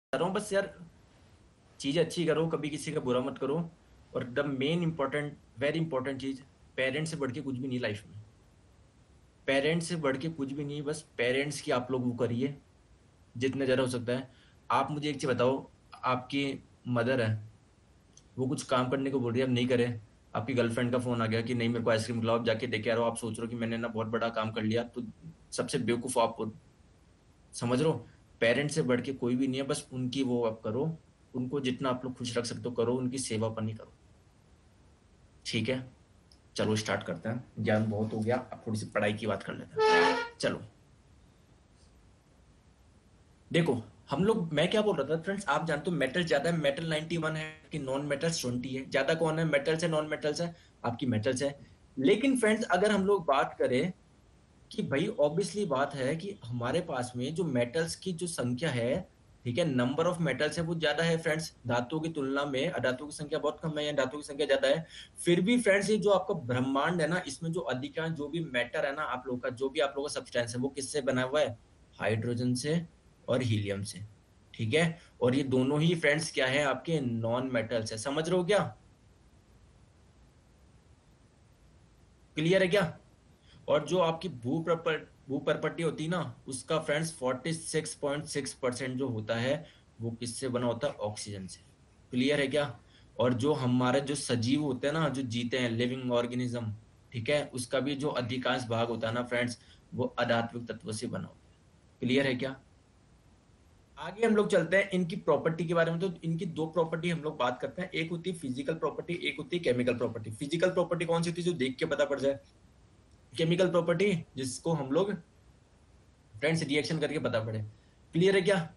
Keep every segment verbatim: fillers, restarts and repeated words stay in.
रहा हूँ बस यार, चीज अच्छी करो, कभी किसी का बुरा मत करो। और the main important, very important चीज, पेरेंट्स से बढ़ के कुछ भी नहीं लाइफ में। पेरेंट्स से बढ़ के कुछ भी नहीं, बस पेरेंट्स की आप लोग वो करिए जितने ज्यादा हो सकता है। आप मुझे एक चीज बताओ, आपकी मदर है, वो कुछ काम करने को बोल रही है, अब नहीं करे। आपकी गर्लफ्रेंड का फोन आ गया कि नहीं मेरे को आइसक्रीम खिलाओ, आप जाके देखे आ रहे हो, आप सोच रहे हो कि मैंने ना बहुत बड़ा काम कर लिया, तो सबसे बेवकूफ आप हो। समझ रहे हो? पेरेंट्स से बढ़ के कोई भी नहीं है, बस उनकी वो आप करो। उनको जितना आप लोग खुश रख सकते हो करो, उनकी सेवा पानी करो। ठीक है, चलो स्टार्ट करते हैं। ज्ञान बहुत हो गया, अब थोड़ी सी पढ़ाई की बात कर लेते हैं। चलो देखो, हम लोग, मैं क्या बोल रहा था फ्रेंड्स, आप जानते हो मेटल ज्यादा है, मेटल नाइंटी वन है कि नॉन मेटल्स ट्वेंटी है। ज्यादा कौन है, मेटल्स है नॉन मेटल्स है? आपकी मेटल्स है। लेकिन फ्रेंड्स अगर हम लोग बात करें कि भाई ऑब्वियसली बात है कि हमारे पास में जो मेटल्स की जो संख्या है, ठीक है, नंबर ऑफ मेटल्स है वो ज्यादा है फ्रेंड्स, धातुओं की तुलना में अधातुओं की संख्या बहुत कम है या धातुओं की संख्या ज्यादा है। फिर भी फ्रेंड्स ये जो आपका ब्रह्मांड है ना, इसमें जो अधिकांश जो भी मैटर है ना आप लोग का, जो भी आप लोग का सब्सटेंस है, वो किससे बना हुआ है? हाइड्रोजन से और हीलियम से। ठीक है, और ये दोनों ही फ्रेंड्स क्या है, आपके नॉन मेटल्स है। समझ रहे हो क्या? क्लियर है क्या? और जो आपकी भू भू प्रॉपर्टी होती है ना, उसका friends forty six point six percent जो होता है, वो किससे बना होता है? ऑक्सीजन से। क्लियर है क्या? और जो हमारे जो सजीव होते हैं ना, जो जीते हैं, लिविंग ऑर्गेनिज्म, ठीक है, उसका भी जो अधिकांश भाग होता है ना फ्रेंड्स, वो अधात्विक तत्व से बना होता है। क्लियर है क्या? आगे हम लोग चलते हैं इनकी प्रॉपर्टी के बारे में। तो इनकी दो प्रॉपर्टी हम लोग बात करते हैं, एक होती है फिजिकल प्रॉपर्टी, एक होती है केमिकल प्रॉपर्टी। फिजिकल प्रॉपर्टी कौन सी होती है? जो देख के पता पड़ जाए। केमिकल प्रॉपर्टी जिसको हम लोग फ्रेंड्स रिएक्शन करके पता पड़े। क्लियर है क्या?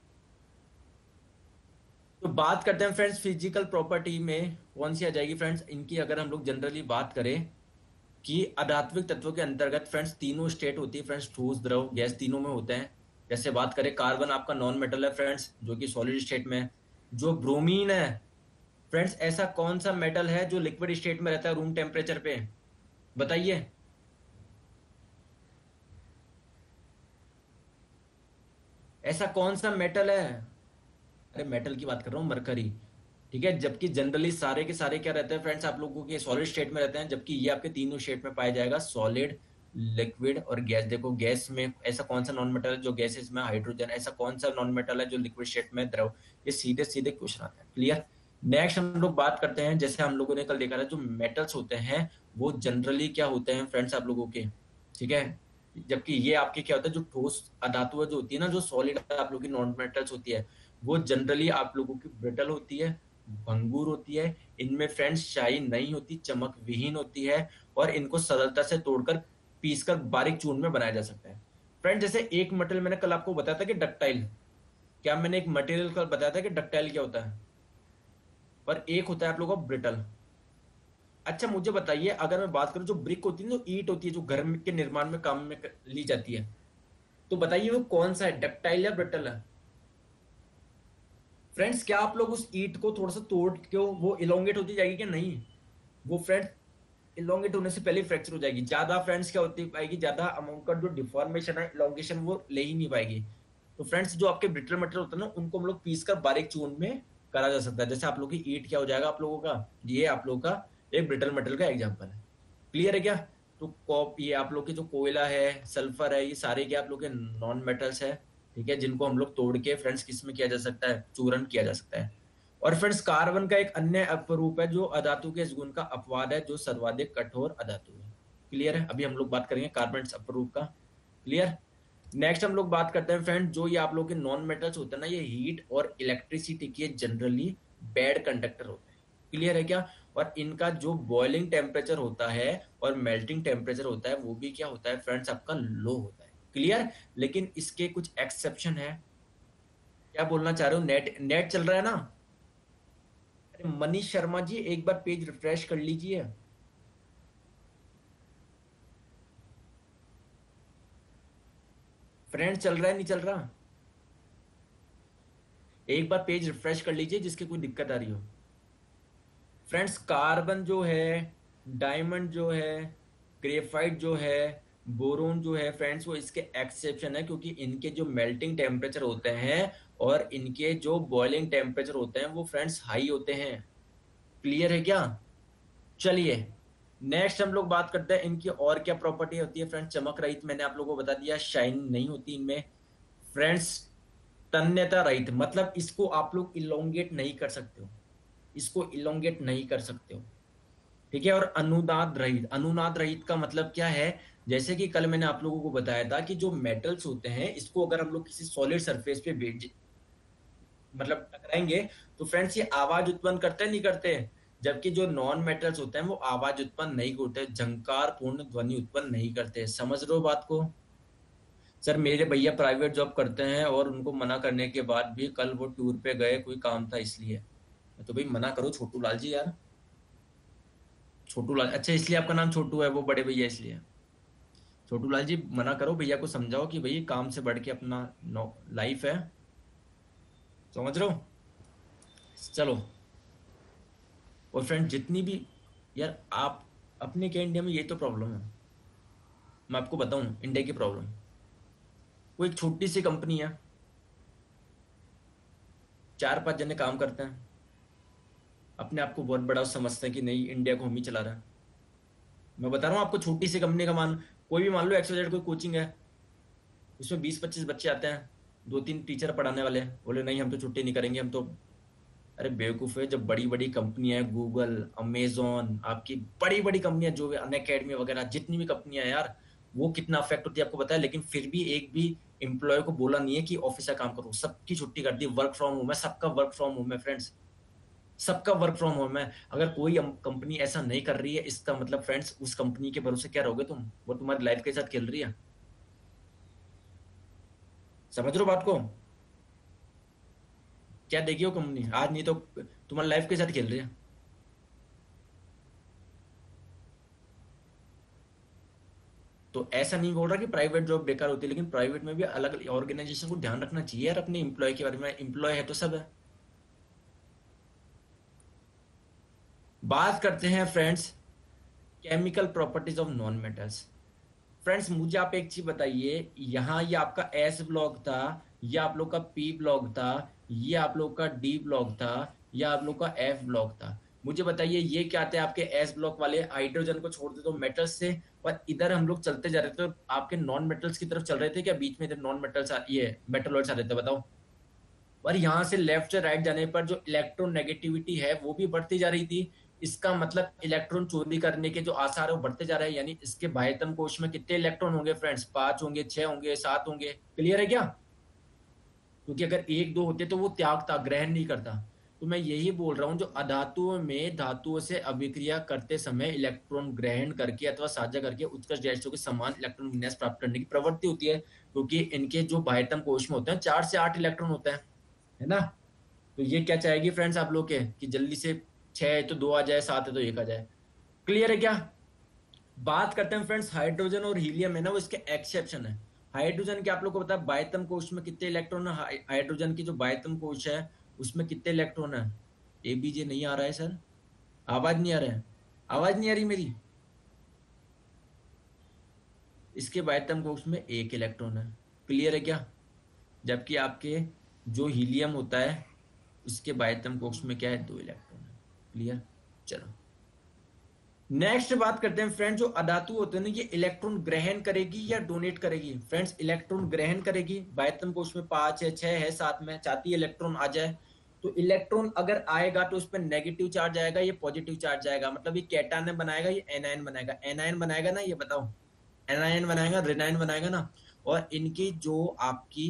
तो बात करते हैं फ्रेंड्स, फिजिकल प्रॉपर्टी में कौन सी आ जाएगी फ्रेंड्स इनकी, अगर हम लोग जनरली बात करें कि अधात्विक तत्वों के अंतर्गत फ्रेंड्स तीनों स्टेट होती है फ्रेंड्स, ठोस द्रव गैस तीनों में होते हैं। जैसे बात करें, कार्बन आपका नॉन मेटल है फ्रेंड्स, जो कि सॉलिड स्टेट में है। जो ब्रोमीन है फ्रेंड्स, ऐसा कौन सा मेटल है जो लिक्विड स्टेट में रहता है रूम टेम्परेचर पे? बताइए। ऐसा कौन सा मेटल है? अरे मेटल की बात कर रहा हूँ, मरकरी। ठीक है, जबकि जनरली सारे के सारे क्या रहते हैं फ्रेंड्स, आप लोगों के सॉलिड स्टेट में रहते हैं, जबकि ये आपके तीनों स्टेट में पाया जाएगा, सॉलिड, लिक्विड और गैस। देखो गैस में ऐसा कौन सा नॉन मेटल है जो गैसेस में? हाइड्रोजन। ऐसा कौन सा नॉन मेटल है जो लिक्विड स्टेट में? द्रव। ये सीधे सीधे क्वेश्चन आता है। क्लियर? नेक्स्ट हम लोग बात करते हैं, जैसे हम लोगों ने कल देखा था, जो मेटल्स होते हैं वो जनरली क्या होते हैं फ्रेंड्स आप लोगों के, ठीक है, जबकि ये आपके क्या होता है, जो ठोस अधातु जो होती है ना, जो सॉलिड आप लोगों की नॉन मेटल्स होती है, वो जनरली आप लोगों की ब्रिटल होती है, भंगुर होती है। इनमें फ्रेंड्स शाइन नहीं होती, चमक विहीन होती है, और इनको सरलता से तोड़कर पीसकर बारीक चूर्ण में बनाया जा सकता है। फ्रेंड जैसे एक मटेरियल मैंने कल आपको बताया था कि डक्टाइल, क्या मैंने एक मटेरियल कल बताया था कि डक्टाइल क्या होता है? और एक होता है आप लोगों का ब्रिटल। अच्छा मुझे बताइए, अगर मैं बात करूं, जो ब्रिक होती है ना, जो ईंट होती है, जो घर के निर्माण में काम में ली जाती है, तो बताइए वो कौन सा है, डक्टाइल या ब्रिटल है? फ्रेंड्स क्या आप लोग उस ईंट को थोड़ा सा तोड़ के वो इलोंगेट होती जाएगी क्या? नहीं, वो फ्रेंड्स इलोंगेट होने से पहले फ्रैक्चर हो जाएगी। ज्यादा फ्रेंड्स क्या होती पाएगी, ज्यादा अमाउंट का जो डिफॉर्मेशन है, इलोंगेशन, वो ले ही नहीं पाएगी। तो फ्रेंड्स जो आपके ब्रिटल मटेरियल होता है ना, उनको हम लोग पीस कर बारीक चूर्ण में करा जा सकता है। जैसे आप लोग की ईंट क्या हो जाएगा आप लोगों का, ये आप लोगों का एक ब्रिटल मटेरियल का एग्जाम्पल है। क्लियर है क्या? तो कॉप, ये आप लोग के जो कोयला है, सल्फर है, ये सारे क्या आप लोग के नॉन मेटल्स है। ठीक है, जिनको हम लोग तोड़ के फ्रेंड्स किस में किया जा सकता है? चूर्ण किया जा सकता है। और फ्रेंड्स कार्बन का एक अन्य अपरूप है जो अधातु के इस गुण का अपवाद है, जो सर्वाधिक कठोर अधातु है। क्लियर है? अभी हम लोग बात करेंगे कार्बन अपरूप का। क्लियर? नेक्स्ट हम लोग बात करते हैं फ्रेंड, जो ये आप लोग के नॉन मेटल्स होते हैं ना, ये हीट और इलेक्ट्रिसिटी के जनरली बैड कंडक्टर होते हैं। क्लियर है क्या? और इनका जो बॉइलिंग टेम्परेचर होता है और मेल्टिंग टेम्परेचर होता है, वो भी क्या होता है फ्रेंड्स, आपका लो होता है। क्लियर? लेकिन इसके कुछ एक्सेप्शन है। क्या बोलना चाह रहे हो? नेट नेट चल रहा है ना? अरे मनीष शर्मा जी, एक बार पेज रिफ्रेश कर लीजिए। फ्रेंड चल रहा है नहीं चल रहा? एक बार पेज रिफ्रेश कर लीजिए जिसकी कोई दिक्कत आ रही हो। फ्रेंड्स कार्बन जो है, डायमंड जो है, ग्रेफाइट जो है, बोरोन जो है फ्रेंड्स, वो इसके एक्सेप्शन है, क्योंकि इनके जो मेल्टिंग टेम्परेचर होते हैं और इनके जो बॉइलिंग टेम्परेचर होते हैं वो फ्रेंड्स हाई होते हैं। क्लियर है क्या? चलिए नेक्स्ट हम लोग बात करते हैं इनकी और क्या प्रॉपर्टी होती है फ्रेंड्स। चमक रहित मैंने आप लोगों को बता दिया, शाइन नहीं होती इनमें फ्रेंड्स। तन्यता रहित मतलब इसको आप लोग इलोंगेट नहीं कर सकते हो, इसको इलोंगेट नहीं कर सकते हो, ठीक है। और अनुनाद रहित, अनुनाद रहित का मतलब क्या है? जैसे कि कल मैंने आप लोगों को बताया था कि जो मेटल्स होते हैं इसको अगर हम लोग किसी सॉलिड सरफेस पे भेज मतलब टकराएंगे तो फ्रेंड्स ये आवाज उत्पन्न करते नहीं करते? जबकि जो नॉन मेटल्स होते हैं वो आवाज उत्पन्न नहीं करते, झंकार पूर्ण ध्वनि उत्पन्न नहीं करते। समझ रहे हो बात को? सर मेरे भैया प्राइवेट जॉब करते हैं और उनको मना करने के बाद भी कल वो टूर पे गए, कोई काम था इसलिए। तो भाई मना करो छोटू लाल जी यार। छोटू लाल, अच्छा इसलिए आपका नाम छोटू है, वो बड़े भैया इसलिए। छोटू लाल जी मना करो, भैया को समझाओ कि भाई काम से बढ़ के अपना लाइफ है। समझ रहे हो? चलो। और फ्रेंड जितनी भी, यार आप अपने क्या इंडिया में यही तो प्रॉब्लम है। मैं आपको बताऊं इंडिया की प्रॉब्लम, वो एक छोटी सी कंपनी है, चार पांच जने काम करते हैं, अपने आप को बहुत बड़ा समझते हैं कि नहीं इंडिया को हम ही चला रहे हैं। मैं बता रहा हूँ आपको, छोटी सी कंपनी का मान, कोई भी मान लो एक्स वाई जेड कोई कोचिंग है, उसमें बीस पच्चीस बच्चे आते हैं, दो तीन टीचर पढ़ाने वाले बोले नहीं हम तो छुट्टी नहीं करेंगे हम तो। अरे बेवकूफ है, जब बड़ी बड़ी कंपनियां हैं, गूगल, अमेजोन, आपकी बड़ी बड़ी कंपनियां जो अन अकेडमी वगैरह जितनी भी कंपनियां हैं यार, वो कितना अफेक्ट होती है आपको पता है? लेकिन फिर भी एक भी एम्प्लॉय को बोला नहीं है कि ऑफिस का काम करो, सबकी छुट्टी कर दी, वर्क फ्रॉम होम है, सबका वर्क फ्रॉम होम है फ्रेंड्स, सबका वर्क फ्रॉम होम है। अगर कोई कंपनी ऐसा नहीं कर रही है इसका मतलब फ्रेंड्स उस कंपनी के भरोसे क्या रहोगे तुम? वो तुम्हारी लाइफ के साथ खेल रही है। समझ रहे हो बात को? क्या देखी हो कंपनी आज, नहीं तो तुम्हारी लाइफ के साथ खेल रही है। तो ऐसा नहीं बोल रहा कि प्राइवेट जॉब बेकार होती है, लेकिन प्राइवेट में भी अलग ऑर्गेनाइजेशन को ध्यान रखना चाहिए यार अपने एम्प्लॉय के बारे में। एम्प्लॉय है तो सब है। बात करते हैं friends chemical properties of non metals. Friends मुझे आप एक चीज बताइए, यहाँ ये आपका एस ब्लॉक था, ये आप लोग का पी ब्लॉक था, ये आप लोग का डी ब्लॉक था, ये आप लोग का एफ ब्लॉक था। मुझे बताइए ये क्या थे? आपके एस ब्लॉक वाले हाइड्रोजन को छोड़ दे तो मेटल्स से, और इधर हम लोग चलते जा रहे थे तो आपके नॉन मेटल्स की तरफ चल रहे थे क्या? बीच में इधर नॉन मेटल्स ये मेटलॉइड्स आ रहे थे, बताओ। और यहाँ से लेफ्ट से राइट जाने पर जो इलेक्ट्रॉन नेगेटिविटी है वो भी बढ़ती जा रही थी। इसका मतलब इलेक्ट्रॉन चोरी करने के जो आसार है वो बढ़ते जा रहे हैं। यानी इसके बाह्यतम कोश में कितने इलेक्ट्रॉन होंगे फ्रेंड्स? पांच होंगे, छह होंगे, सात होंगे। क्लियर है क्या? क्योंकि अगर एक दो होते तो वो त्यागता, ग्रहण नहीं करता। तो मैं यही बोल रहा हूँ, जो अधातुओं में धातुओं से अभिक्रिया करते समय इलेक्ट्रॉन ग्रहण करके अथवा साझा करके उत्कृष्ट गैसों के समान इलेक्ट्रॉन विन्यास प्राप्त करने की प्रवृत्ति होती है, क्योंकि इनके जो बाह्यतम कोश में होते हैं चार से आठ इलेक्ट्रॉन होते हैं, है ना? तो ये क्या चाहेगी फ्रेंड्स आप लोग के कि जल्दी से छह है तो दो आ जाए, सात है तो एक आ जाए। क्लियर है क्या? बात करते हैं फ्रेंड्स हाइड्रोजन और हीलियम है ना, वो इसके एक्सेप्शन है। हाइड्रोजन के आप लोग को पता है बाह्यतम कोश में कितने इलेक्ट्रॉन है? हाइ- हाइड्रोजन की जो बाह्यतम कोश है उसमें कितने इलेक्ट्रॉन है? एबीजे नहीं आ रहा है सर, आवाज नहीं आ रहा है, आवाज नहीं आ रही मेरी। इसके बाह्यतम कोश में एक इलेक्ट्रॉन है। क्लियर है क्या? जबकि आपके जो हीलियम होता है उसके बाह्यतम कोश में क्या है? दो इलेक्ट्रॉन है। क्लियर? चलो नेक्स्ट बात करते हैं फ्रेंड्स, जो अधातु होते हैं ना ये इलेक्ट्रॉन ग्रहण करेगी या डोनेट करेगी? फ्रेंड्स इलेक्ट्रॉन ग्रहण करेगी, बाह्यतम कोश में पांच है, छह है, सात में चाहती है इलेक्ट्रॉन आ जाए। तो इलेक्ट्रॉन अगर आएगा तो उस पर नेगेटिव चार्ज आएगा, ये पॉजिटिव चार्ज आएगा, मतलब ये कैटायन बनाएगा, ये एनायन बनाएगा। एनायन बनाएगा ना, ये बताओ, एनायन बनाएगा, रेनायन बनाएगा ना। और इनकी जो आपकी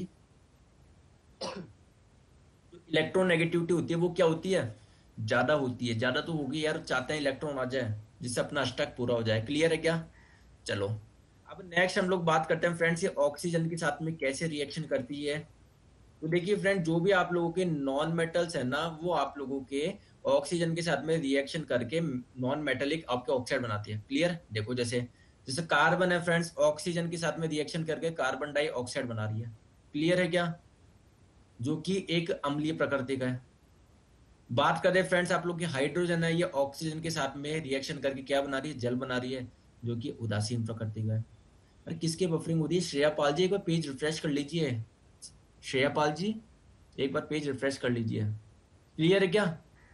जो इलेक्ट्रॉन नेगेटिविटी होती है वो क्या होती है? ज्यादा होती है। ज्यादा तो होगी यार, चाहते हैं इलेक्ट्रॉन आ जाए जिससे अपना अष्टक पूरा हो जाए। क्लियर है क्या? चलो अब नेक्स्ट हम लोग बात करते हैं फ्रेंड्स ये ऑक्सीजन के साथ में कैसे रिएक्शन करती है। तो देखिए फ्रेंड जो भी आप लोगों के नॉन मेटल्स है ना वो आप लोगों के ऑक्सीजन के साथ में रिएक्शन करके नॉन मेटेलिक आपके ऑक्साइड बनाती है। क्लियर? देखो जैसे जैसे कार्बन है फ्रेंड्स, ऑक्सीजन के साथ में रिएक्शन करके कार्बन डाइऑक्साइड बना रही है। क्लियर है क्या? जो कि एक अम्लीय प्रकृति का है। बात करें फ्रेंड्स आप लोग की हाइड्रोजन है, ये ऑक्सीजन के साथ में रिएक्शन करके क्या बना रही है? जल बना रही है, जो कि उदासीन प्रकृति का है। अरे किसकी बफरिंग हो रही है? श्रेया पाल जी एक बार पेज रिफ्रेश कर लीजिए। श्रेया पाल जी एक बार पेज रिफ्रेश कर लीजिए। क्लियर है क्या?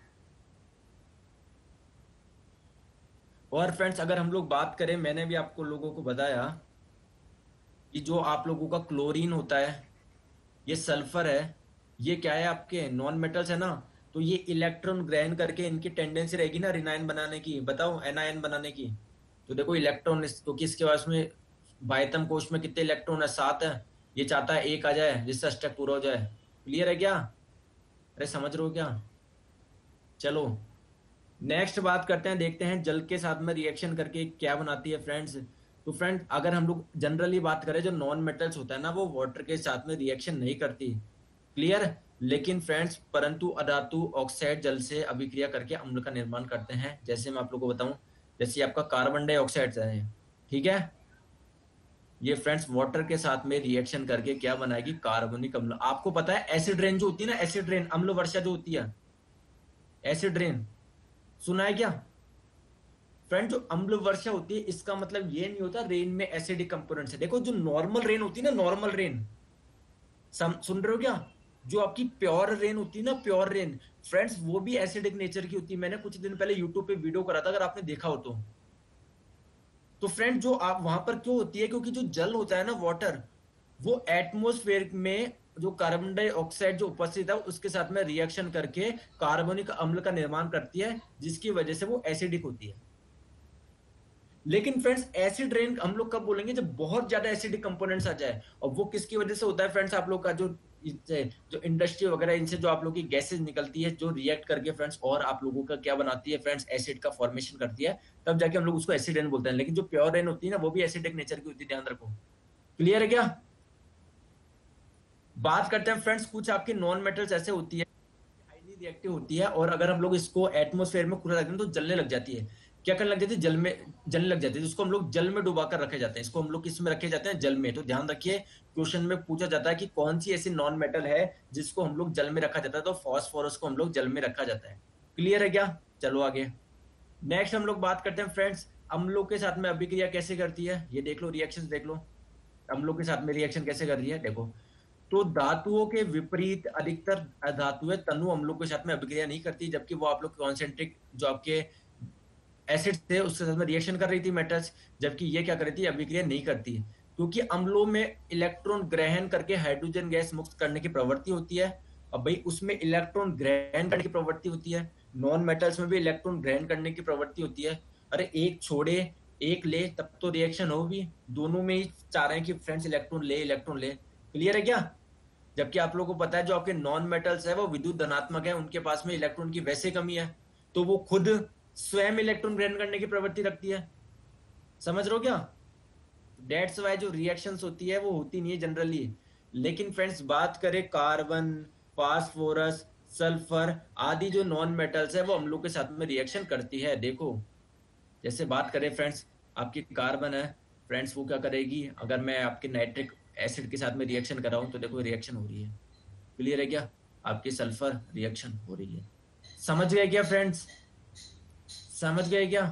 और फ्रेंड्स अगर हम लोग बात करें, मैंने भी आपको लोगों को बताया कि जो आप लोगों का क्लोरीन होता है, ये सल्फर है, ये क्या है, आपके नॉन मेटल्स है ना। तो ये इलेक्ट्रॉन ग्रहण करके इनकी टेंडेंसी रहेगी ना रिनायन बनाने की, बताओ एनायन बनाने की। तो देखो इलेक्ट्रॉन, क्योंकि इसके पास में बाह्यतम कोश में कितने इलेक्ट्रॉन है, सात है। ये चाहता है एक आ जाए जिससे अष्टक पूरा हो जाए। क्लियर है क्या? अरे समझ रहे हो क्या? चलो नेक्स्ट बात करते हैं, देखते हैं जल के साथ में रिएक्शन करके क्या बनाती है फ्रेंड्स। तो फ्रेंड अगर हम लोग जनरली बात करें, जो नॉन मेटल्स होता है ना, वो वाटर के साथ में रिएक्शन नहीं करती। क्लियर? लेकिन फ्रेंड्स परंतु अधातु ऑक्साइड जल से अभिक्रिया करके अम्ल का निर्माण करते हैं। जैसे मैं आप लोग को बताऊं, जैसे आपका कार्बन डाइऑक्साइड है, ठीक है, ये फ्रेंड्स वाटर के साथ में रिएक्शन करके क्या बनाएगी, कार्बनिक अम्ल। आपको पता है एसिड रेन जो होती है ना, एसिड रेन, अम्ल वर्षा जो होती है, एसिड रेन सुना है क्या? फ्रेंड जो अम्ल वर्षा होती है, इसका मतलब ये नहीं होता रेन में एसिडिक कंपोनेंट्स है। देखो जो नॉर्मल रेन होती है ना, नॉर्मल रेन, सुन रहे हो क्या? जो आपकी प्योर रेन होती है ना, प्योर रेन, फ्रेंड्स वो भी एसिडिक नेचर की होती है। मैंने कुछ दिन पहले यूट्यूब पे वीडियो करा था, अगर आपने देखा हो तो। तो फ्रेंड जो आप वहां पर क्यों होती है, क्योंकि जो जल होता है ना, वाटर, वो एटमोस्फेयर में जो कार्बन डाइऑक्साइड जो उपस्थित है उसके साथ में रिएक्शन करके कार्बनिक अम्ल का निर्माण करती है, जिसकी वजह से वो एसिडिक होती है। लेकिन फ्रेंड्स एसिड रेन हम लोग कब बोलेंगे, जब बहुत ज्यादा एसिडिक कंपोनेंट्स आ जाए। और वो किसकी वजह से होता है फ्रेंड्स, आप लोग का जो जो इंडस्ट्री वगैरह, इनसे जो आप लोग की गैसेज निकलती है, जो रिएक्ट करके फ्रेंड्स और आप लोगों का क्या बनाती है फ्रेंड्स, एसिड का फॉर्मेशन करती है, तब जाके हम लोग उसको एसिड रेन बोलते हैं। लेकिन जो प्योर रेन होती है ना, वो भी एसिडिक नेचर की होती है, ध्यान रखो। क्लियर है क्या? बात करते हैं फ्रेंड्स, कुछ आपके नॉन मेटल्स ऐसे होती है, हाईली रिएक्टिव होती है, और अगर हम लोग इसको एटमोस्फेयर में खुला रखते हैं तो जलने लग जाती है। क्या करने लग जाती है, जल में जलने लग जाती है, जिसको हम लोग जल में डुबा कर रखे जाते हैं। इसको हम लोग किस में रखे जाते हैं, जल में। तो ध्यान रखिए, क्वेश्चन में पूछा जाता है कि कौन सी ऐसी नॉन मेटल है जिसको हम लोग जल में रखा जाता है, तो फॉस्फोरस को हम लोग जल में रखा जाता है। क्लियर है क्या? चलो आगे नेक्स्ट हम लोग बात करते हैं फ्रेंड्स, अम्लों के साथ में अभिक्रिया कैसे करती है, ये देख लो, रिएक्शन देख लो, अम्लों के साथ में रिएक्शन कैसे कर रही है, देखो। तो धातुओं के विपरीत अधिकतर धातुएं तनु अम्लों के साथ में अभिक्रिया नहीं करती, जबकि वो आप लोग कॉन्सेंट्रिक जो आपके एसिड थे उसके साथ में रिएक्शन कर रही थी, मेटल्स, जबकि ये क्या कर रही थी, अभिक्रिया नहीं करती, क्योंकि अम्लों में इलेक्ट्रॉन ग्रहण करके हाइड्रोजन गैस मुक्त करने की प्रवृत्ति होती है। अब भाई उसमें इलेक्ट्रॉन ग्रहण करने की प्रवृत्ति होती है, नॉन मेटल्स में भी इलेक्ट्रॉन ग्रहण करने की प्रवृत्ति होती है। अरे एक छोड़े एक ले तब तो रिएक्शन होगी, दोनों में ही चाह रहे हैं कि फ्रेंड्स इलेक्ट्रॉन ले इलेक्ट्रॉन ले। क्लियर है क्या? जबकि आप लोगों को पता है जो आपके नॉन मेटल्स है वो विद्युत धनात्मक है, उनके पास में इलेक्ट्रॉन की वैसे कमी है, तो वो खुद स्वयं इलेक्ट्रॉन ग्रहण करने की प्रवृत्ति रखती है। समझ रहे हो क्या? डेट्स वाई जो रिएक्शंस होती है वो होती नहीं है जनरली। लेकिन फ्रेंड्स बात करें कार्बन, फास्फोरस, सल्फर आदि जो नॉन मेटल्स है वो अम्लों के साथ में रिएक्शन करती है। देखो जैसे बात करें फ्रेंड्स, आपकी कार्बन है फ्रेंड्स, वो क्या करेगी, अगर मैं आपके नाइट्रिक एसिड के साथ में रिएक्शन कर रहा हूं तो देखो रिएक्शन हो रही है। क्लियर है क्या? आपकी सल्फर रिएक्शन हो रही है। समझ गए क्या फ्रेंड्स? समझ गए क्या?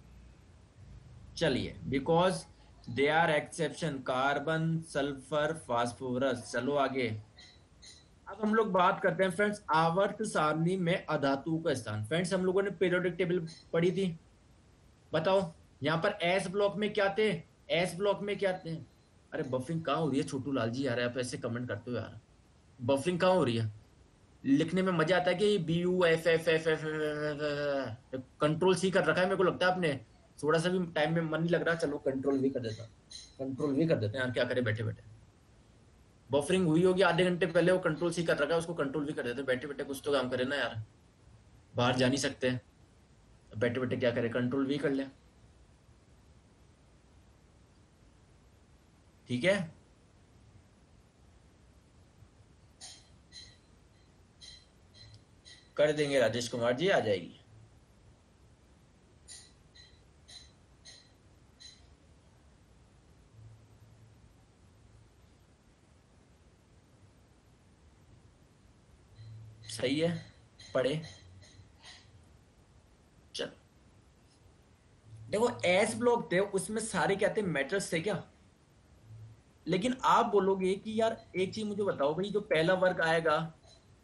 चलिए, because they are exception, carbon, sulphur, phosphorus. चलो आगे, अब हम लोग बात करते हैं फ्रेंड्स आवर्त सारणी में अधातु का स्थान। फ्रेंड्स हम लोगों ने पीरियोडिक टेबल पढ़ी थी, बताओ यहाँ पर एस ब्लॉक में क्या थे, एस ब्लॉक में क्या थे। अरे बफरिंग कहाँ हो रही है छोटू लाल जी, यार आप ऐसे कमेंट करते हो यार, बफरिंग कहाँ हो रही है? लिखने में मजा आता है कि B U F F F F, control C कर रखा है, मेरे को लगता है आपने थोड़ा सा भी टाइम में मन नहीं लग रहा, चलो कंट्रोल भी कर देता, कंट्रोल भी कर देते हैं यार, क्या करें बैठे बैठे। बफरिंग हुई होगी आधे घंटे पहले, वो कंट्रोल सी कर रखा है, उसको कंट्रोल भी कर देते, बैठे बैठे कुछ तो काम करे ना यार, बाहर जा नहीं सकते, बैठे बैठे क्या करें, कंट्रोल भी कर ले। ठीक है, कर देंगे राजेश कुमार जी, आ जाएगी। सही है, पढ़े। चल देखो एस ब्लॉक थे, उसमें सारे क्या थे, मेटल्स थे क्या। लेकिन आप बोलोगे कि यार एक चीज मुझे बताओ भाई, जो पहला वर्ग आएगा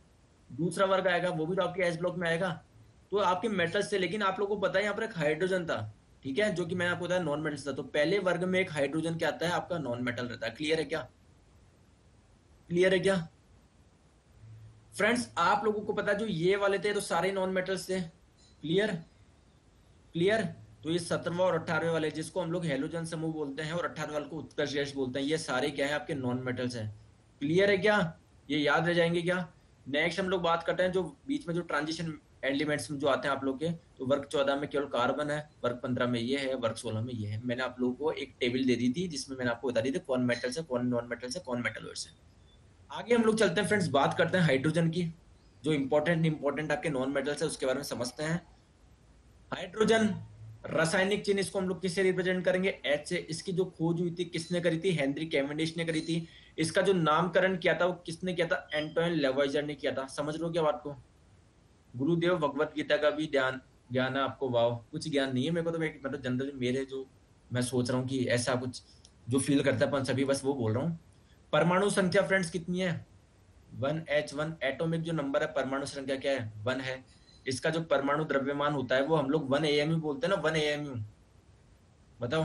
दूसरा वर्ग आएगा वो भी तो आपके एस ब्लॉक में आएगा। तो आपके मेटल्स थे, लेकिन आप लोगों को पता है यहाँ पर एक हाइड्रोजन था, ठीक है, जो कि मैंने आपको बताया नॉन मेटल्स था। तो पहले वर्ग में एक हाइड्रोजन क्या आता है, आपका नॉन मेटल रहता है। क्लियर है क्या? क्लियर है क्या फ्रेंड्स? आप लोगों को पता है जो ये वाले थे तो सारे नॉन मेटल्स थे। क्लियर? क्लियर? तो ये सत्रहवां और अठारहवें वाले जिसको हम लोग हेलोजन समूह बोलते हैं और अठारहवें वाले को उत्कर्ष गैस बोलते हैं, ये सारे क्या है आपके नॉन मेटल्स हैं। क्लियर है क्या? ये याद रह जाएंगे क्या? नेक्स्ट हम लोग बात करते हैं जो बीच में जो ट्रांजिशन एलिमेंट्स में जो आते हैं आप लोग के, तो वर्ग चौदह में केवल कार्बन है, वर्ग पंद्रह में ये है, वर्ग सोलह में ये है। मैंने आप लोगों को एक टेबल दे दी थी जिसमें मैंने आपको बता दी थी कौन मेटल्स है, कौन नॉन मेटल्स है, कौन मेटल्स है। आगे हम लोग चलते हैं फ्रेंड्स, बात करते हैं हाइड्रोजन की। जो इंपॉर्टेंट इंपॉर्टेंट आपके नॉन मेटल्स है उसके बारे में समझते हैं। हाइड्रोजन रासायनिक चिन्ह इसको हम लोग किससे रिप्रेजेंट करेंगे? एच से। इसकी जो खोज हुई थी किसने करी थी? हेनरी कैवेंडिश ने करी थी। इसका जो नामकरण किया था वो किसने किया था? एंटोइन लेवॉइजर ने किया था। समझ लो क्या बात को? गुरुदेव भगवत गीता का भी ध्यान ज्ञान है आपको? वाव, कुछ ज्ञान नहीं है मेरे को, तो मैं मतलब जनरली मेरे जो मैं सोच रहा हूँ कि ऐसा कुछ जो फील करता है अपन सभी, बस वो बोल रहा हूँ। परमाणु संख्या फ्रेंड्स कितनी है? One H one. एटॉमिक जो नंबर है परमाणु संख्या क्या है? वन है। इसका जो परमाणु द्रव्यमान होता है वो हम लोग वन एएमयू बोलते हैं ना, वन एएमयू। बताओ।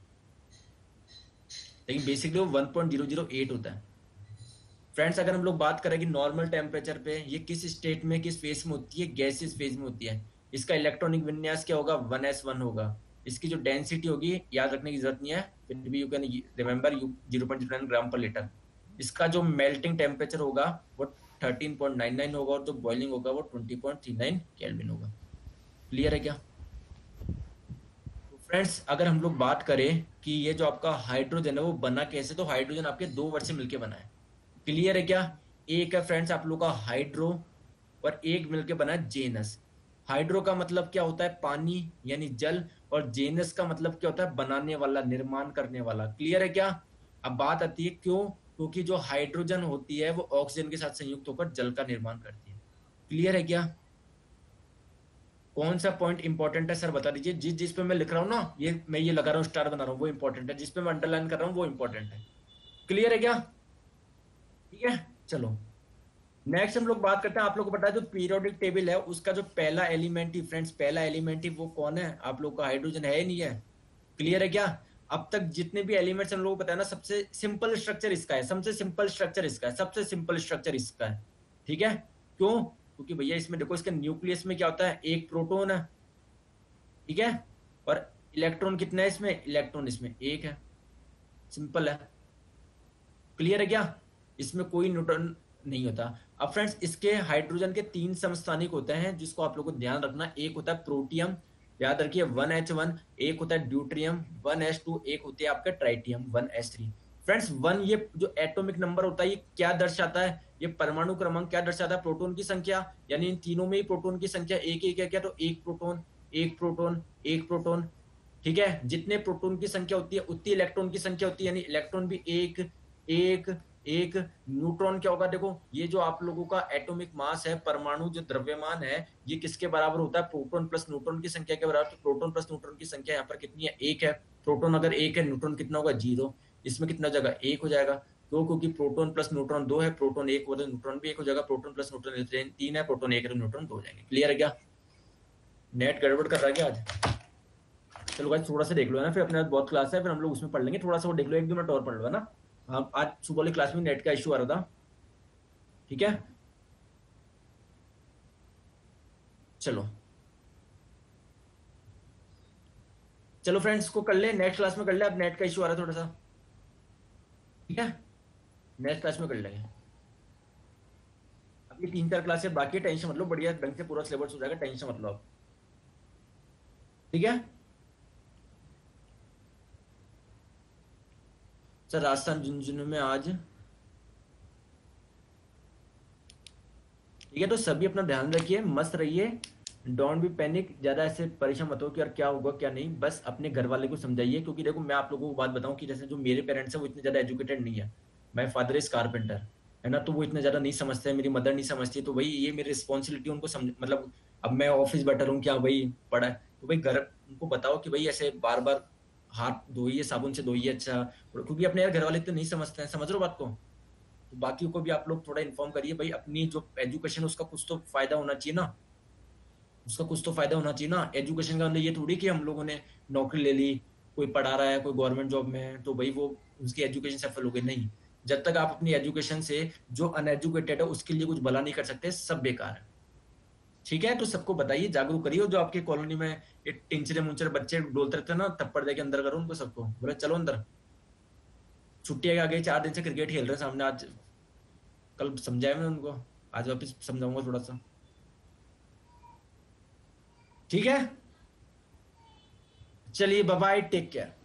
लेकिन बेसिकली वो one point zero zero eight होता है। फ्रेंड्स अगर हम लोग बात करें कि नॉर्मल टेम्परेचर पे ये किस स्टेट में किस फेज में होती है? गैसियस फेज में होती है। इसका इलेक्ट्रॉनिक विन्यास क्या होगा? वन एस वन होगा। इसकी जो डेंसिटी होगी याद रखने की जरूरत नहीं है, फिर भी you can remember you zero point zero nine gram per litre. इसका जो मेल्टिंग टेम्परेचर होगा वो थर्टीन पॉइंट नाइन नाइन होगा और जो बॉइलिंग होगा वो twenty point three nine kelvin होगा। क्लियर है क्या? तो फ्रेंड्स अगर हम लोग बात करें कि ये जो आपका हाइड्रोजन है वो बना कैसे, तो हाइड्रोजन आपके दो वर्ड से मिलकर बना है। क्लियर है क्या? एक है फ्रेंड्स आप लोग का हाइड्रो और एक मिलके बना है जेनस। हाइड्रो का मतलब क्या होता है? पानी यानी जल। और जेनस का मतलब क्या होता है? बनाने वाला, निर्माण करने वाला। क्लियर है क्या? अब बात आती है क्यों? क्योंकि जो हाइड्रोजन होती है वो ऑक्सीजन के साथ संयुक्त होकर जल का निर्माण करती है। क्लियर है क्या? कौन सा पॉइंट इंपॉर्टेंट है सर बता दीजिए। जिस जिस पे मैं लिख रहा हूँ ना, ये मैं ये लगा रहा हूँ स्टार बना रहा हूँ वो इंपॉर्टेंट है, जिस पे मैं अंडरलाइन कर रहा हूँ वो इंपॉर्टेंट है। क्लियर है क्या? ठीक है, चलो नेक्स्ट हम लोग बात करते हैं। आप लोग को पता है जो पीरियोडिक टेबल है उसका जो पहला एलिमेंट ही फ्रेंड्स, पहला एलिमेंट ही वो कौन है? आप लोग का हाइड्रोजन है, नहीं है? क्लियर है क्या? अब तक जितने भी एलिमेंट्स हम लोगों को पता है ना, सबसे सिंपल स्ट्रक्चर इसका है, सबसे सिंपल स्ट्रक्चर इसका है, सबसे सिंपल स्ट्रक्चर इसका है। ठीक है, क्यों? क्योंकि भैया इसमें देखो, इसके न्यूक्लियस में क्या होता है? एक प्रोटॉन है, ठीक है, और इलेक्ट्रॉन कितना है इसमें? इलेक्ट्रॉन इसमें एक है। सिंपल है। क्लियर है क्या? इसमें कोई न्यूट्रॉन नहीं होता। अब फ्रेंड्स इसके हाइड्रोजन के तीन समस्थानिक होते हैं जिसको आप लोगों को ध्यान रखना। एक होता है प्रोटियम, याद रखिए वन एच वन। एक होता है ड्यूट्रियम वन एच टू। एक होती है आपका tritium one H three. Friends one ये जो एटॉमिक नंबर होता है ये क्या दर्शाता है? ये परमाणु क्रमांक क्या दर्शाता है? प्रोटॉन की संख्या। यानी इन तीनों में ही प्रोटॉन की संख्या एक एक है क्या? तो एक प्रोटॉन, एक प्रोटॉन, एक प्रोटॉन। ठीक है, जितने प्रोटॉन की संख्या होती है उतनी इलेक्ट्रॉन की संख्या होती है, यानी इलेक्ट्रॉन भी एक एक एक। न्यूट्रॉन क्या होगा? देखो ये जो आप लोगों का एटॉमिक मास है, परमाणु जो द्रव्यमान है, ये किसके बराबर होता है? प्रोटॉन प्लस न्यूट्रॉन की संख्या के बराबर। तो प्रोटॉन प्लस न्यूट्रॉन की संख्या यहाँ पर कितनी है? एक है। प्रोटॉन अगर एक है, न्यूट्रॉन कितना होगा? जीरो। इसमें कितना हो जाएगा? एक हो जाएगा। क्यों? क्योंकि प्रोटॉन प्लस न्यूट्रॉन दो है, प्रोटॉन एक होगा तो न्यूट्रॉन भी एक हो जाएगा। प्रोटॉन प्लस न्यूट्रॉन तीन है, प्रोटॉन एक है तो न्यूट्रॉन दो हो जाएंगे। क्लियर है क्या? नेट गड़बड़ कर रहा है क्या आज? चलो गाइस थोड़ा सा देख लो है ना, फिर अपने पास बहुत क्लास है, फिर हम लोग उसमें पढ़ लेंगे। थोड़ा सा वो देख लो, एक दो मिनट और पढ़ लो है ना। हाँ, आज सुबह वाली क्लास में नेट का इशू आ रहा था। ठीक है, चलो चलो फ्रेंड्स को कर ले, नेक्स्ट क्लास में कर ले। अब नेट का इशू आ रहा है थोड़ा सा। ठीक है, नेक्स्ट क्लास में कर लेंगे। अभी तीन चार क्लास बाकी है, टेंशन मत लो, बढ़िया ढंग से पूरा सिलेबस हो जाएगा, टेंशन मत लो आप। ठीक है सर, राजस्थान झुंझुनू में आज। ठीक है, तो सभी अपना ध्यान रखिए, मस्त रहिए, डोंट बी पैनिक, ज्यादा ऐसे परेशान मत हो कि यार क्या होगा क्या नहीं। बस अपने घर वाले को समझाइए, क्योंकि देखो मैं आप लोगों को बात बताऊं कि जैसे जो मेरे पेरेंट्स हैं वो इतने ज्यादा एजुकेटेड नहीं है। माय फादर इज कारपेंटर, है ना, तो वो इतना ज्यादा नहीं समझते हैं, मेरी मदर नहीं समझती। तो भाई ये मेरी रिस्पॉन्सिबिलिटी उनको समझ, मतलब अब मैं ऑफिस बैठा रहूं क्या भाई पढ़ा है, तो भाई घर उनको बताओ कि भाई ऐसे बार बार हाथ धोइए, साबुन से धोइए। अच्छा, क्योंकि अपने यार घर वाले इतने नहीं समझते हैं। समझ रहे हो बात को? तो बाकी को भी आप लोग थोड़ा इन्फॉर्म करिए भाई, अपनी जो एजुकेशन उसका कुछ तो फायदा होना चाहिए ना, उसका कुछ तो फायदा होना चाहिए ना। एजुकेशन का मतलब ये थोड़ी कि हम लोगों ने नौकरी ले ली, कोई पढ़ा रहा है, कोई गवर्नमेंट जॉब में है तो भाई वो उसकी एजुकेशन सफल हो गई, नहीं। जब तक आप अपनी एजुकेशन से जो अनएजुकेटेड है उसके लिए कुछ भला नहीं कर सकते, सब बेकार है। ठीक है, तो सबको बताइए, जागरूक करिए। और जो आपकी कॉलोनी में ये टिंचरे मुंचरे बच्चे डोलते रहते हैं ना, थप्पड़ दे के अंदर करो उनको सबको, बोले चलो अंदर। छुट्टी आ गई, चार दिन से क्रिकेट खेल रहे हैं सामने। आज कल समझाया मैंने उनको, आज वापस समझाऊंगा थोड़ा सा। ठीक है, चलिए बाय बाय, टेक केयर।